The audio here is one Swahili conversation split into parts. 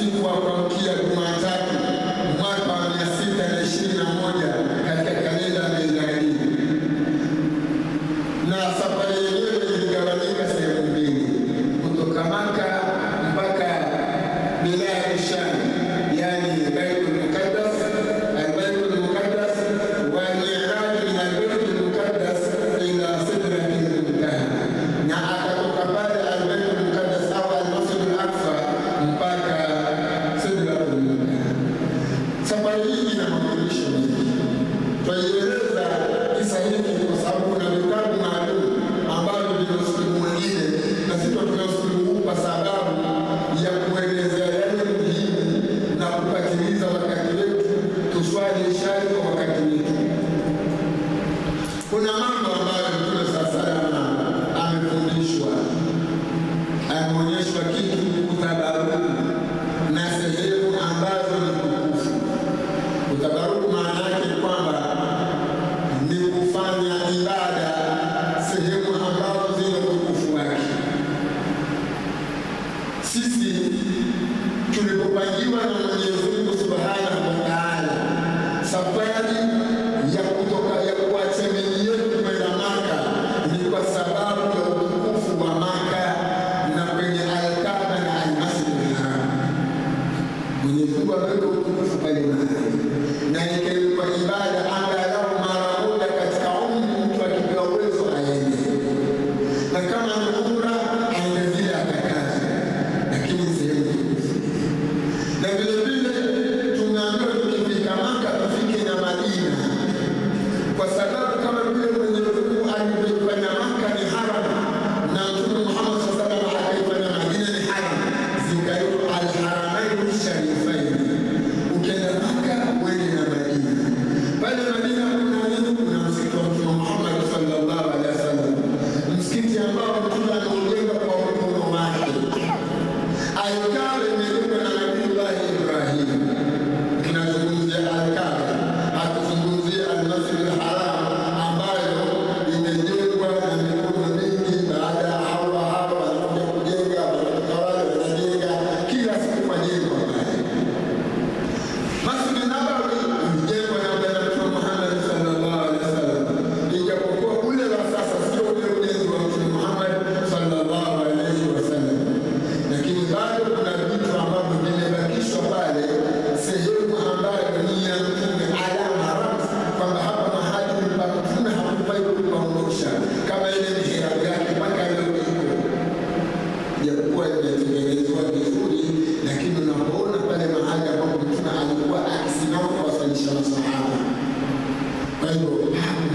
usiku wa kuamkia Jumatatu mwaka wa 621 katika kalenda ya Mizraeli. Na safari yenyewe iligawanyika sehemu mbili, kutoka Maka mpaka wilaya ya Sham, yani Baitul Muqaddas, al-Baitul Muqaddas wa Mi'raj min al-Baitul Muqaddas ila Sidratil Muntaha. Na akatoka pale al-Baitul Muqaddas au al-Masjid al-Aqsa mpaka Sidratil Muntaha. Safari hii ina mafundisho mengi. Tuieleza kisa hiki kwa sababu kuna vitabu maalum ambavyo vina usiku mwingine, na sisi tuna usiku huu kwa sababu ya kuelezea yale muhimu na kupatiliza wakati wetu, tuswali ishara kwa wakati wetu. Kuna mambo ambayo Mtume sallallahu amefundishwa, ameonyeshwa kitu kutabaruku na sehemu ambazo ni tukufu. Kutabaruku maana yake kwamba ni kufanya ibada sehemu ambazo zina utukufu wake. Sisi tulipopangiwa na Mwenyezi Mungu Subhanahu wa Ta'ala safari ya kutoka ya kuacha miji yetu kwenda Maka ni kwa sababu ya utukufu wa Maka na kwenye Al-Kaaba na Al-Masjid al-Haram. Mwenyezi Mungu ameweka utukufu pale mahali na ikawekwa ibada angalau mara moja katika umri, mtu akipewa uwezo aende, na kama ni umra aende vile atakazo, lakini sehemu tukufu. Na vile vile tumeambiwa tukifika Maka tufike na Madina, kwa sababu kama vile Mwenyezi Mungu alivyofanya Maka ni haram na Mtume Muhammad sallallahu alaihi wasallam akaifanya Madina ni haram, zikaitwa al-Haramain Sharifain. Ukienda Maka uende na Madina. Pale Madina kuna nini? Kuna msikiti wa Mtume Muhammad sallallahu alaihi wasallam, msikiti ambao Mtume aliujenga kwa mkono wake. Al-Kaaba imejengwa na Nabii Ibrahim. Tunazungumzia Al-Kaaba, hatuzungumzia Al-Masjid al-Haram ambayo imejengwa na mikono mingi baada ya hawa walikuja kujenga, watawala wanajenga kila siku majengwa pale. Masjid an-Nabawi imejengwa na Mtume Muhammad sallallahu alaihi wasallam, ijapokuwa ule wa sasa sio ule ujenzi wa Mtume Muhammad sallallahu alaihi wasallam, lakini bado kuna vitu ambavyo vimebakishwa pale, sehemu ambayo ni ya Mtume, alama ramzi kwamba hapa mahali pa Mtume hakufai kupaondosha, kama ile mihirabu yake mpaka leo iko, japokuwa imetengenezwa vizuri, lakini unapoona pale mahali ambapo Mtume alikuwa akisimama kuwasalisha masahaba. Kwa hiyo hapo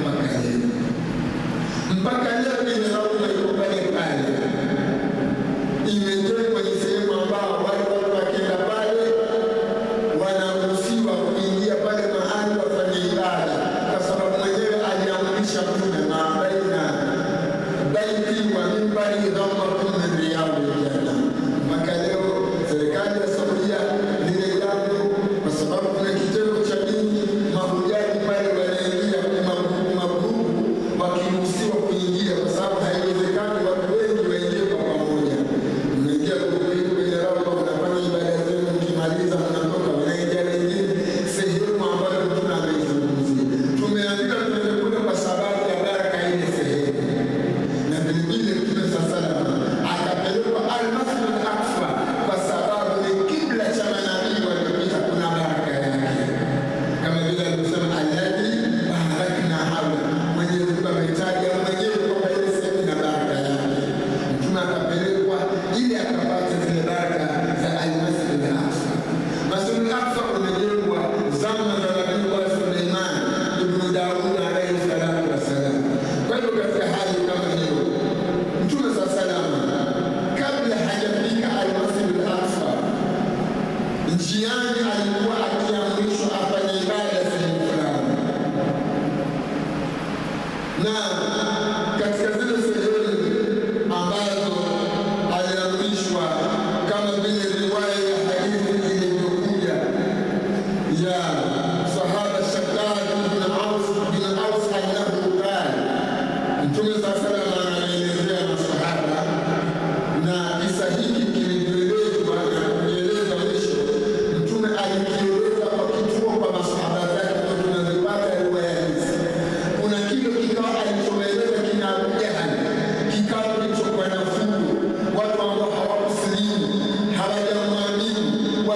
mpaka leo mihirabu iko pale pale, imejengwa kwenye sehemu ambao wale watu wakienda pale wanaruhusiwa kuingia pale mahali wafanye ibada, kwa sababu mwenyewe aliamrisha Mtume na baina baiti wa mimbari dhammatun min riyadil janna. Mpaka leo serikali ya Saudia lile jambo, kwa sababu kuna kitengo cha dini, mahujaji pale wanaingia magugu wakiruhusiwa kuingia, kwa sababu haiwezekani watu wengi waingie kwa pamoja. Mnaingia kwenye raudha, mnafanya ibada zenu, mkimaliza mnatoka, wanaingia wengine sehemu ambayo Mtume ameizungumzia. Tumeambiwa tuende kule kwa sababu ya baraka ile sehemu, na vile vile Mtume sallallahu akapelekwa al-Masjid al-Aqsa kwa sababu ni kibla cha manabii waliopita, kuna baraka yake, kama vile alivyosema alladhi barakna hawla. Mwenyezi Mungu ametaja mwenyewe kwamba ile sehemu ina baraka yake. Mtume akapelekwa ili akapata zile baraka za al-Masjid al-Aqsa. Masjid al-Aqsa umejengwa zama za Nabii Suleiman ibn Daud alayhi salatu wassalam. Kwa hiyo katika hali kama hiyo, Mtume sallallahu kabla hajafika al-Masjid al-Aqsa, njiani alikuwa akiamrishwa afanye ibada sehemu fulani, na katika zile sehemu ambazo aliamrishwa, kama vile riwaya ya hadithi ilivyokuja ya sahaba Shaddad bin Aus annahu qala, Mtume sallallahu anaelezea masahaba, na kisa hiki kilivyoelezwa na kueleza mwisho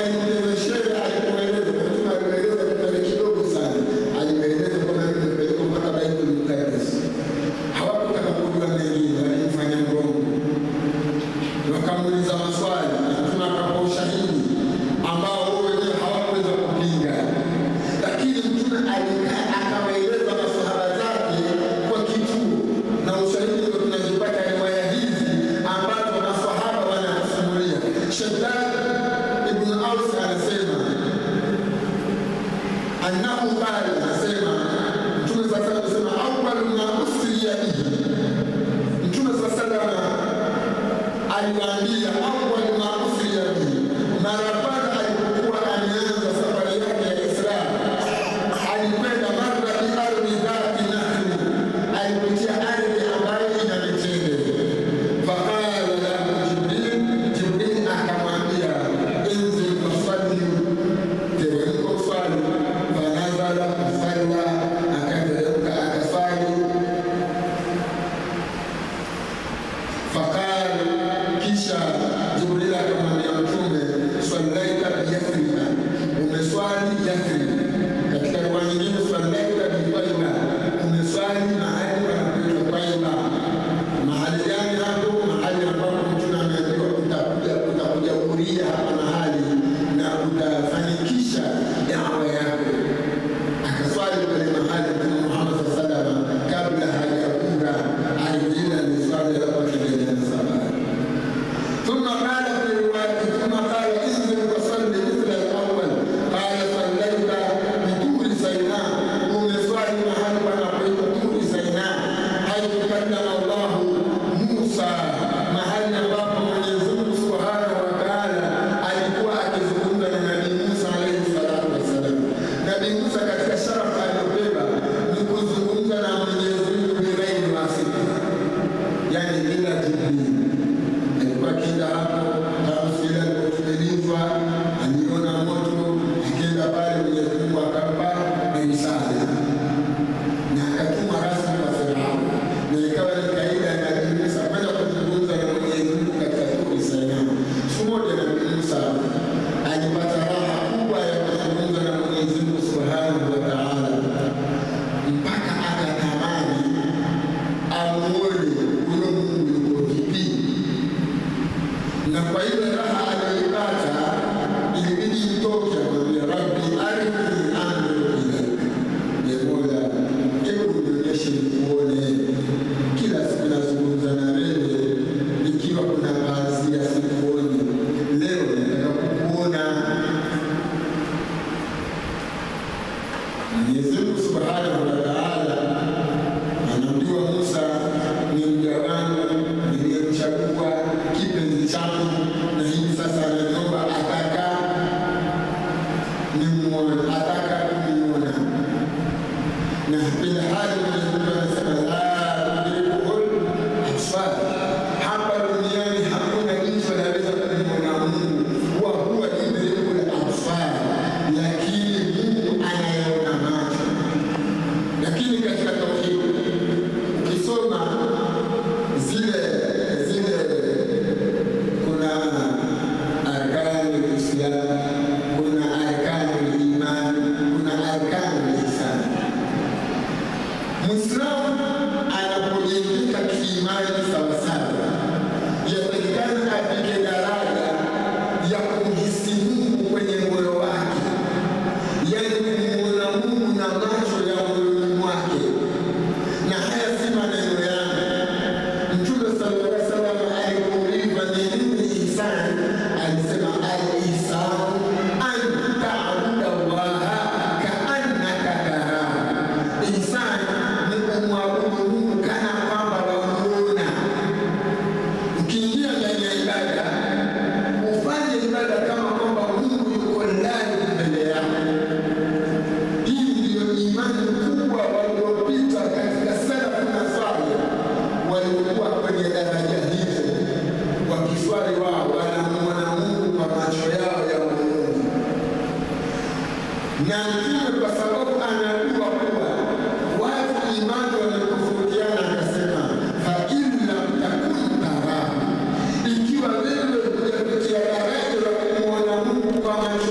Kwa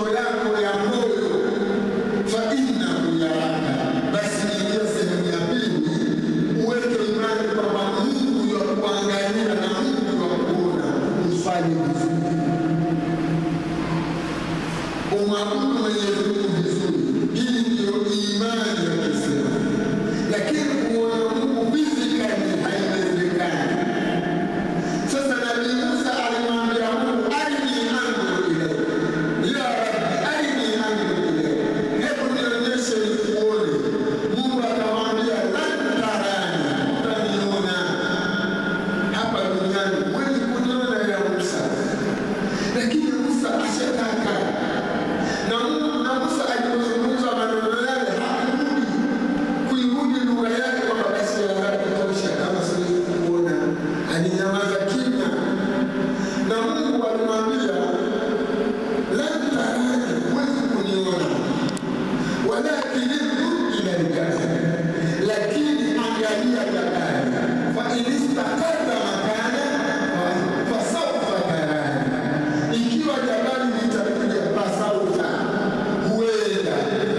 kumwabudu Mwenyezi Mungu vizuri. Hii ndio imani ya Kiislamu. Lakini kuona Mungu physically haiwezekani. Sasa Nabii Musa alimwambia Mungu, arini anzur ilayk, ya Rabbi arini anzur ilayk, hebu nionyeshe nikuone. Mungu akamwambia, lan tarani, utaniona hapa duniani, huwezi kuniona ya Musa. Lakini Musa ashataka, na Musa alipozungumza maneno yale hakurudi kuirudi lugha yake kwamba basi ya Rabbi tosha, kama siwezi kuona. Alinyamaza kimya, na Mungu alimwambia, lan tarani, huwezi kuniona, walakin inzur ila al-jabal, lakini angalia jabali, fa in istaqarra makana fasawfa tarani, ikiwa jabali litakuja fasawfa, huenda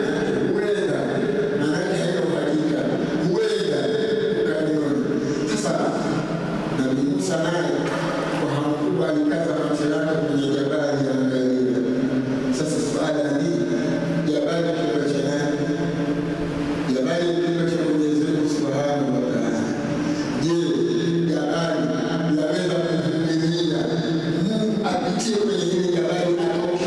maanake haina uhakika, huenda ukaniona. Sasa Nabii Musa naye kwa hamu kubwa alikaza macho yake kwenye jabali ya angalia. Sasa swala ni jabali kiumbe cha nani? Jabali kiumbe cha Mwenyezi Mungu Subhanahu wa Ta'ala. Je, jabali laweza kuvumilia Mungu apitie kwenye hili jabali atoke?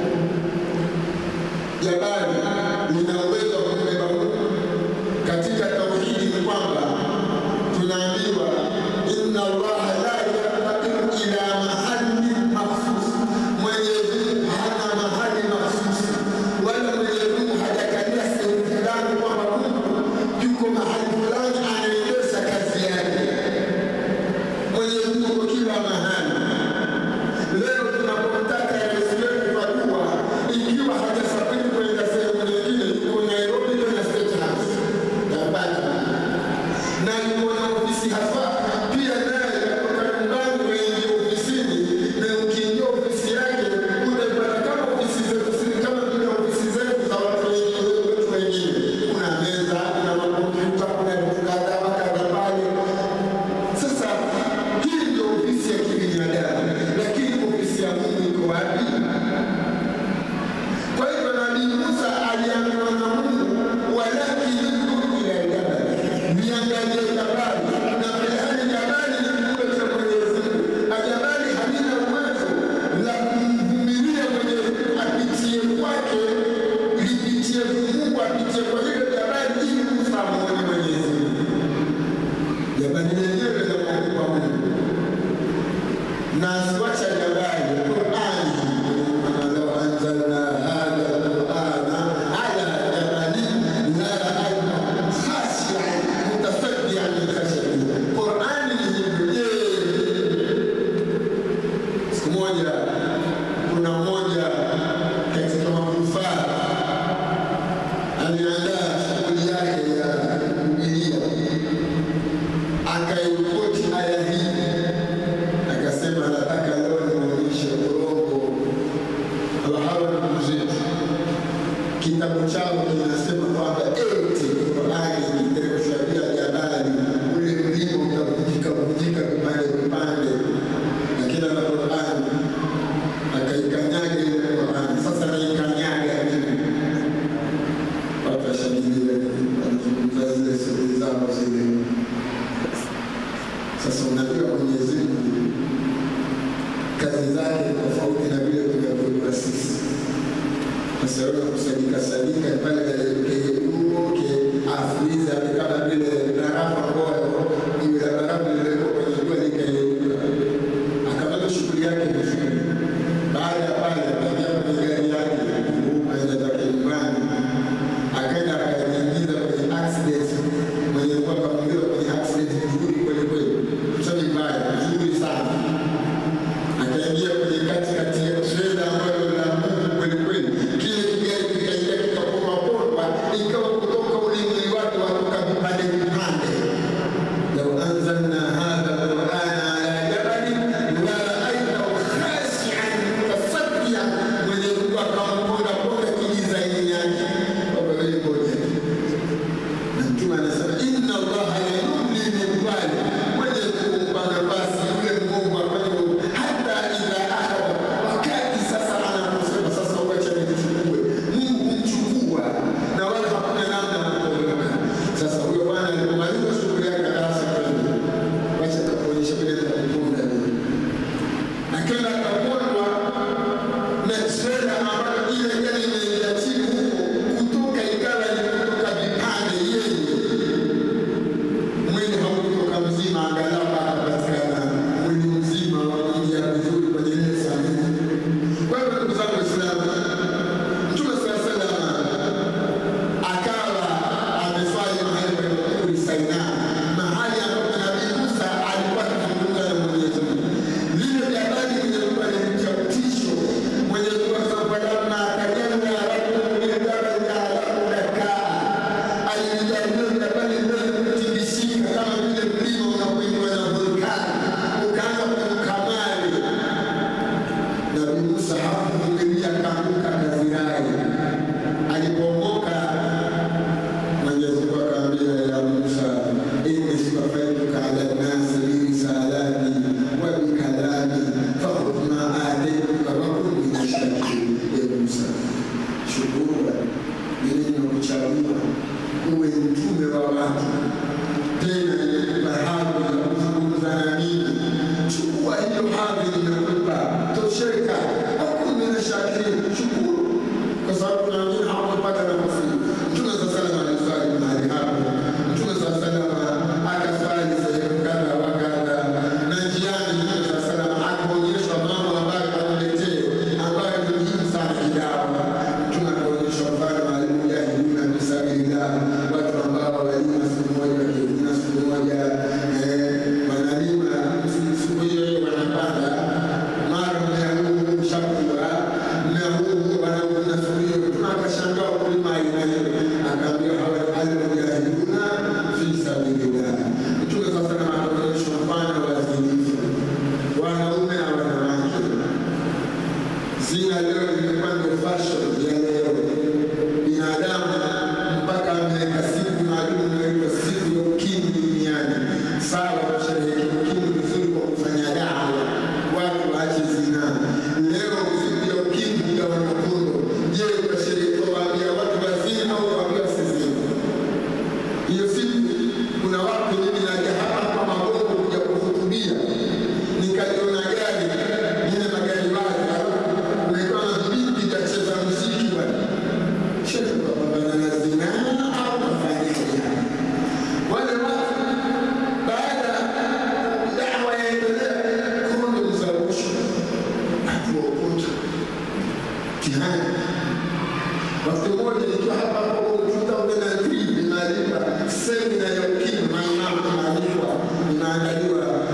Jabali linaweza kubeba Mungu? Katika tauhidi ni kwamba tunaambiwa inna Allah la yaqdiru ila mahali makhsus. Mwenyezi Mungu hana mahali makhsus, wala Mwenyezi Mungu hajakalia sehemu fulani kwamba Mungu yuko mahali fulani anaendesha kazi yake. Mwenyezi Mungu kila mahali. Leo tunapotaka rais wetu kwa dua, ikiwa hajasafiri kwenda sehemu nyingine, yuko Nairobi na State House Tabata, na yuko na ofisi hapa pia, naye kutoka nyumbani wengi ofisini, na ukiingia ofisi yake unapata kama ofisi zetu, si kama vile ofisi zetu za watu wengine. Kuna meza, kuna makompyuta, kuna vitu kadhaa kadhaa pale. Sasa hii ndio ofisi ya kibinadamu, lakini ofisi ya Mungu iko wapi? Kwa hivyo Nabii Musa aliambiwa na Mungu, walakin inzur ila al-jabal, niangalie jabali, na hali jabali ni kiumbe cha Mwenyezi Mungu. Jabali halina uwezo la kumvumilia Mwenyezi Mungu apitie kwake, lipitie Mungu apitie kwa hilo jabali ili Musa amuone Mwenyezi Mungu. Jabali lenyewe linakuwa Mungu. Na siwacha jabali, Qur'ani law anzalna hadha al-Qur'ana ala jabalin la ra'aytahu khashi'an mutasaddian min khashyatillah. Qur'ani ni hivyo. Siku moja kuna mmoja katika manufaa aliandaa shughuli yake ya kuhubiria, akairipoti aya hii, akasema nataka leo nionyeshe urongo wa hawa ndugu zetu. Kitabu chao kinasema kwamba eti Qur'ani inateremshwa bila jabali, ule mlima utavunjika vipande, lakini na Qur'ani akaikanyaga ile Qur'ani. Sasa naikanyaga mimi, watu washangilia, wanazungumza zile siri zao zile. Sasa unajua Mwenyezi Mungu kazi zake tofauti na vile tunavyokuwa sisi. Sasa wewe kusadika pale uke afuiza kama vile barafu ambayo ile barafu ile kwenye jua likayeyuka, akamaliza shughuli yake vizuri. Baada ya pale akaingia kwenye gari yake akaenda zake nyumbani, akaenda akajiingiza kwenye accident. Mwenye kwamba akamwingiza kwenye accident nzuri kweli kweli, sio mbaya, nzuri sana. Akaingia kwenye katikati ya trailer ambayo la Mungu kweli kweli, kile gari kikaingia kikaporwa, ikawa kutoka ule mwili wake watoka vipande akaanguka kazirai. Alipoongoka Mwenyezi Mungu akamwambia ya Musa, inni sitafaituka ala nasi birisalati wa bikalami fakhudh ma ataytuka wa kun min ash-shakirin. Ya Musa, shukuru mimi nimekuchagua uwe mtume wa watu, tena nimekupa hadhi ya kuzungumza na mimi. Chukua hiyo hadhi nimekupa, tosheka, hakuna mina shakirin, shukuru. Kwa sababu kuna wengine hawakupata nafasi. Mtume sallallahu alaihi wasallam mahali hapo, Mtume sallallahu akaswali sehemu kadha wa kadha, na njiani Mtume sallallahu akaonyesha mambo ambayo ameletee, ambayo ni muhimu sana kidawa. Mtume akaonyesha mfano alimujahidina bisabilillah, watu ambao walima siku moja, wakivuna siku moja, wanalima siku hiyo wanapanda, mara mmeamuhu shakura, mmeamuhu wanavuna siku hiyo. Mtume akashangaa kulima aina hiyo, akaambia hawa alimujahidina fisabilillah. Mtume sallallahu akaonyesha mfano wa zinifu, wanaume na wanawake. Zina leo imekuwa ndio fashion ya leo. Binadamu mpaka ameweka siku maalum inaitwa siku ya ukimwi duniani. Sawa, kusherehekea ukimwi vizuri kwa kufanya dawa, watu waache zina. Leo siku ya ukimwi ya wanakondo. Je, utasherehekea waambia watu wazima au waambia wasizini? Hiyo siku kuna watu mimi naja hapa kwa Magongo kuja kuhutubia, nikaliona gari, nina magari wazi, umekuwa na vipi kacheza muziki bwana. Shehe kwa baba na zina au mafanya haya. Wale watu baada dawa yaendelea kondo mzarusho, watu wakuta tihani. Wakati mmoja nikiwa hapa kwa 2003 nimalipa semina ya ukimwi, maimamu maarifa, inaandaliwa